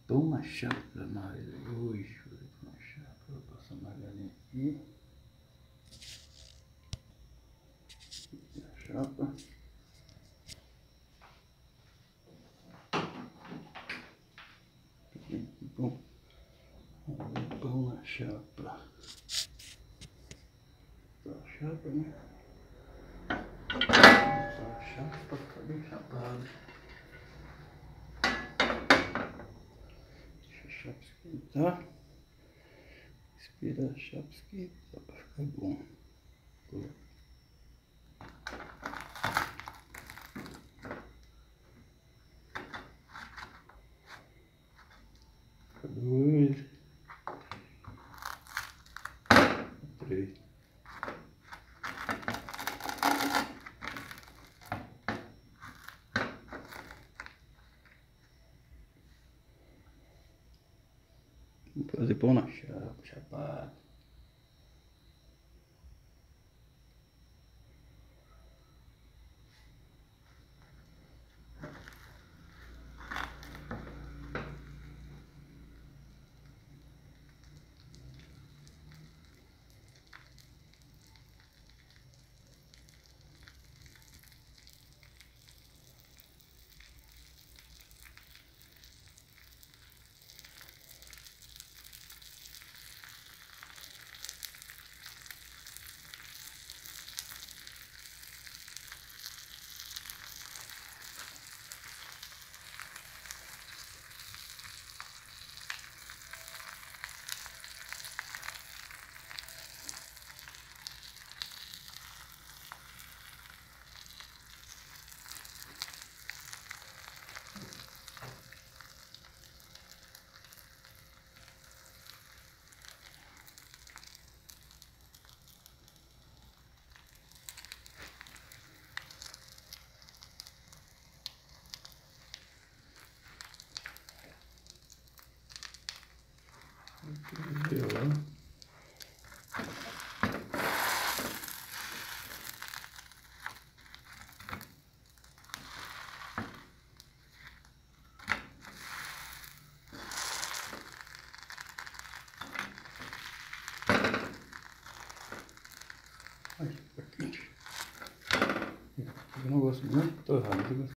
Pão na chapa, amarelo. Ui, pão na chapa. Vou passar uma galinha aqui. Na chapa. Pão na chapa. Pão na chapa, né? Pão na chapa, tá bem chapado. Deixa a chapa esquentar. Espera a chapa esquentar pra ficar bom. Dois, três. Vamos fazer pão na chapa, chapado. Ai, tá quente. Eu não gosto muito, tô errado.